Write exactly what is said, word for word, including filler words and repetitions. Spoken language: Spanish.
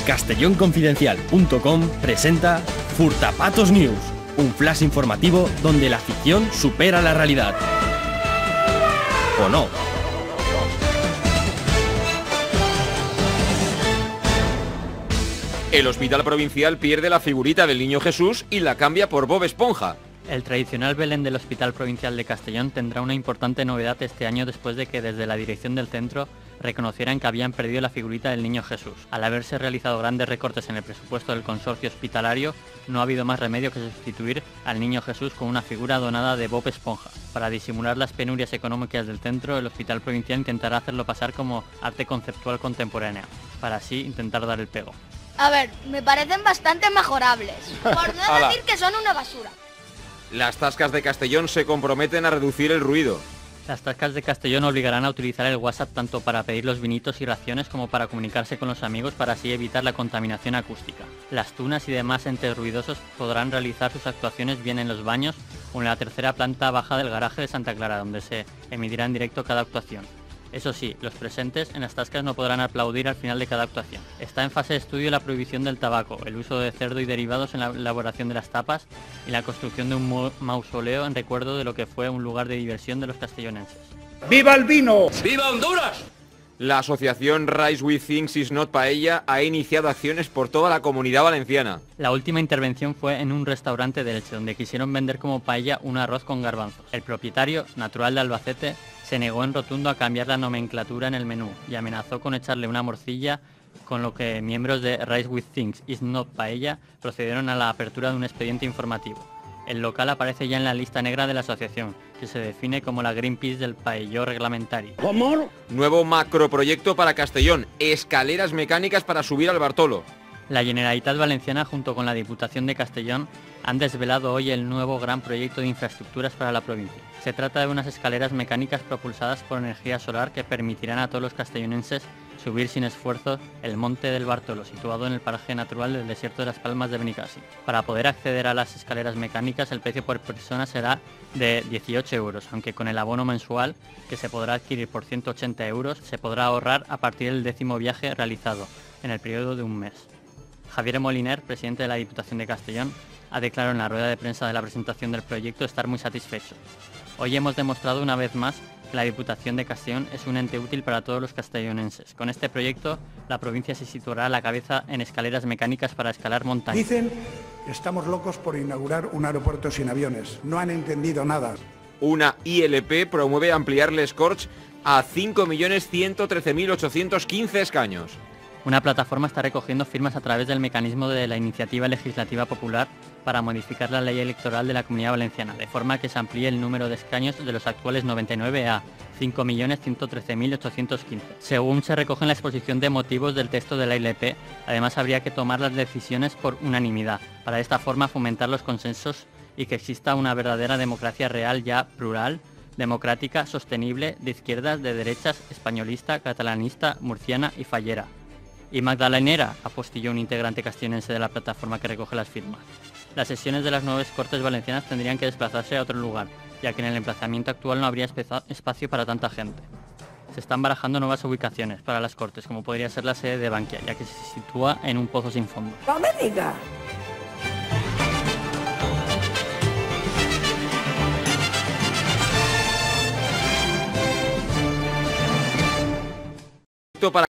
Castellón Confidencial punto com presenta Furtapatos News, un flash informativo donde la ficción supera la realidad. ¿O no? El Hospital Provincial pierde la figurita del Niño Jesús y la cambia por Bob Esponja. El tradicional Belén del Hospital Provincial de Castellón tendrá una importante novedad este año después de que desde la dirección del centro reconocieran que habían perdido la figurita del Niño Jesús. Al haberse realizado grandes recortes en el presupuesto del consorcio hospitalario, no ha habido más remedio que sustituir al Niño Jesús con una figura donada de Bob Esponja. Para disimular las penurias económicas del centro, el Hospital Provincial intentará hacerlo pasar como arte conceptual contemporánea, para así intentar dar el pego. A ver, me parecen bastante mejorables, por no decir que son una basura. Las tascas de Castellón se comprometen a reducir el ruido. Las tascas de Castellón obligarán a utilizar el WhatsApp tanto para pedir los vinitos y raciones como para comunicarse con los amigos para así evitar la contaminación acústica. Las tunas y demás entes ruidosos podrán realizar sus actuaciones bien en los baños o en la tercera planta baja del garaje de Santa Clara, donde se emitirá en directo cada actuación. Eso sí, los presentes en las tascas no podrán aplaudir al final de cada actuación. Está en fase de estudio la prohibición del tabaco, el uso de cerdo y derivados en la elaboración de las tapas y la construcción de un mausoleo en recuerdo de lo que fue un lugar de diversión de los castellonenses. ¡Viva el vino! ¡Viva Honduras! La asociación Rice with Things is Not Paella ha iniciado acciones por toda la Comunidad Valenciana. La última intervención fue en un restaurante de Elche, donde quisieron vender como paella un arroz con garbanzos. El propietario, natural de Albacete, se negó en rotundo a cambiar la nomenclatura en el menú y amenazó con echarle una morcilla, con lo que miembros de Rice with Things is Not Paella procedieron a la apertura de un expediente informativo. El local aparece ya en la lista negra de la asociación, que se define como la Greenpeace del paelló reglamentario. ¿Cómo? Nuevo macroproyecto para Castellón, escaleras mecánicas para subir al Bartolo. La Generalitat Valenciana junto con la Diputación de Castellón han desvelado hoy el nuevo gran proyecto de infraestructuras para la provincia. Se trata de unas escaleras mecánicas propulsadas por energía solar que permitirán a todos los castellonenses subir sin esfuerzo el monte del Bartolo, situado en el paraje natural del desierto de las Palmas de Benicàssim. Para poder acceder a las escaleras mecánicas, el precio por persona será de dieciocho euros, aunque con el abono mensual, que se podrá adquirir por ciento ochenta euros, se podrá ahorrar a partir del décimo viaje realizado, en el periodo de un mes. Javier Moliner, presidente de la Diputación de Castellón, ha declarado en la rueda de prensa de la presentación del proyecto estar muy satisfecho. Hoy hemos demostrado una vez más que la Diputación de Castellón es un ente útil para todos los castellonenses. Con este proyecto, la provincia se situará a la cabeza en escaleras mecánicas para escalar montañas. Dicen que estamos locos por inaugurar un aeropuerto sin aviones. No han entendido nada. Una I L P promueve ampliar Les Corts a cinco millones ciento trece mil ochocientos quince escaños. Una plataforma está recogiendo firmas a través del mecanismo de la Iniciativa Legislativa Popular para modificar la ley electoral de la Comunidad Valenciana, de forma que se amplíe el número de escaños de los actuales noventa y nueve a cinco millones ciento trece mil ochocientos quince. Según se recoge en la exposición de motivos del texto de la I L P, además habría que tomar las decisiones por unanimidad, para de esta forma fomentar los consensos y que exista una verdadera democracia real ya plural, democrática, sostenible, de izquierdas, de derechas, españolista, catalanista, murciana y fallera. Y magdalenera, apostilló un integrante castellonense de la plataforma que recoge las firmas. Las sesiones de las nuevas Cortes Valencianas tendrían que desplazarse a otro lugar, ya que en el emplazamiento actual no habría espacio para tanta gente. Se están barajando nuevas ubicaciones para las Cortes, como podría ser la sede de Bankia, ya que se sitúa en un pozo sin fondo. ¡No me diga! Para